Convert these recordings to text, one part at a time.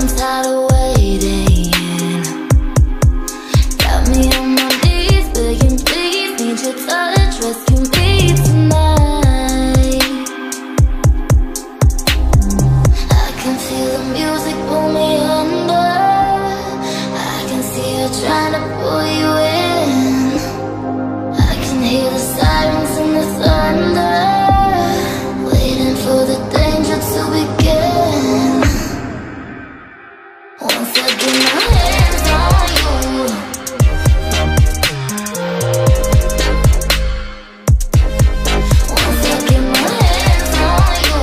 I'm tired of waiting. Got me on my knees, begging, please, need your touch, rescue me tonight. I can feel the music pull me under. I can see her trying to pull you in. I can hear the sirens and the thunder, waiting for the danger to begin. Once I get my hands on you, once I get my hands on you,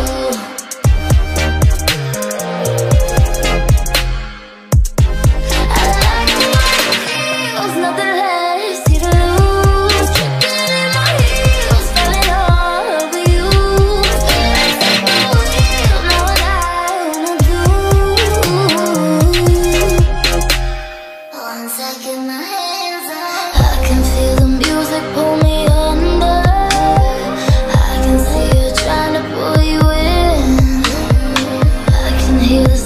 I like the way it feels, nothing less here to lose. Tripping in my heels, falling all over you. Feeling like the wheel, know what I wanna do. Once I get my hands on, I can feel the music pull me under. I can see her trying to pull you in. I can hear the